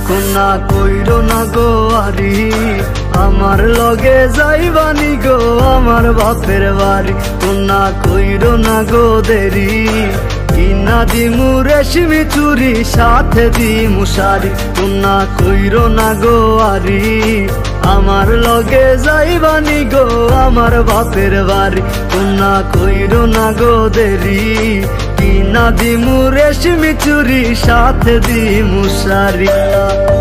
কোনা কইরো না গো আরি আমার লগে যাইবানি গো আমার বাপের বাড়ি। কোনা কইরো না গো দেরি কিনা দিমু রেশমি চুরি সাথে দিমু শাড়ি। কোনা কইরো না গো আরি আমার লগে যাইবানি গো আমার বাপের বাড়ি। কোনা কইরো না গো দেরি কিনা দিমু রেশমি চুরি সাথে দিমু শাড়ি।